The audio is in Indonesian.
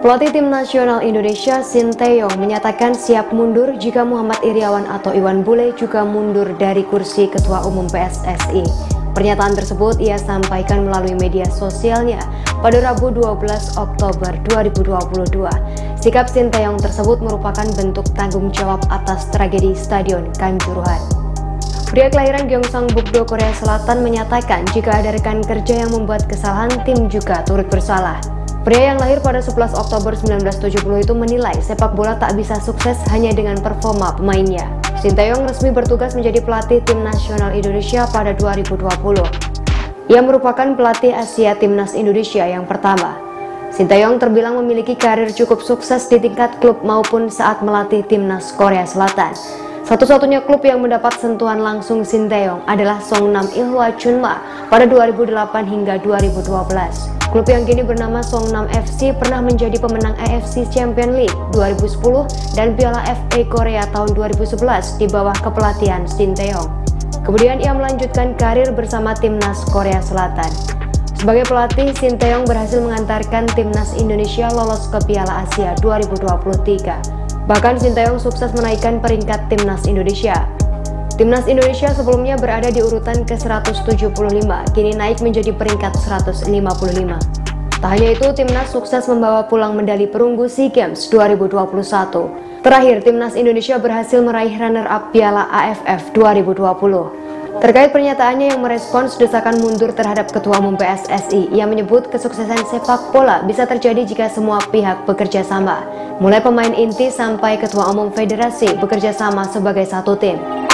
Pelatih Tim Nasional Indonesia Sinteyong menyatakan siap mundur jika Muhammad Iryawan atau Iwan Bule juga mundur dari kursi Ketua Umum PSSI. Pernyataan tersebut ia sampaikan melalui media sosialnya pada Rabu 12 Oktober 2022. Sikap Sinteyong tersebut merupakan bentuk tanggung jawab atas tragedi Stadion Kanjuruhan. Pria kelahiran Gyeongsang, Bukdo, Korea Selatan menyatakan jika ada rekan kerja yang membuat kesalahan, tim juga turut bersalah. Pria yang lahir pada 11 Oktober 1970 itu menilai sepak bola tak bisa sukses hanya dengan performa pemainnya. Sinteyong resmi bertugas menjadi pelatih Tim Nasional Indonesia pada 2020. Ia merupakan pelatih Asia Timnas Indonesia yang pertama. Sinteyong terbilang memiliki karir cukup sukses di tingkat klub maupun saat melatih Timnas Korea Selatan. Satu-satunya klub yang mendapat sentuhan langsung Sinteyong adalah Songnam Ilhwa Chunma pada 2008 hingga 2012. Klub yang kini bernama Songnam FC pernah menjadi pemenang AFC Champions League 2010 dan Piala FA Korea tahun 2011 di bawah kepelatihan Sinteyong. Kemudian ia melanjutkan karir bersama Timnas Korea Selatan. Sebagai pelatih, Sinteyong berhasil mengantarkan Timnas Indonesia lolos ke Piala Asia 2023. Bahkan Sinteyong sukses menaikkan peringkat Timnas Indonesia. Timnas Indonesia sebelumnya berada di urutan ke-175, kini naik menjadi peringkat 155. Tak hanya itu, Timnas sukses membawa pulang medali perunggu SEA Games 2021. Terakhir, Timnas Indonesia berhasil meraih runner-up Piala AFF 2020. Terkait pernyataannya yang merespons desakan mundur terhadap Ketua Umum PSSI, ia menyebut kesuksesan sepak bola bisa terjadi jika semua pihak bekerja sama, mulai pemain inti sampai Ketua Umum Federasi bekerja sama sebagai satu tim.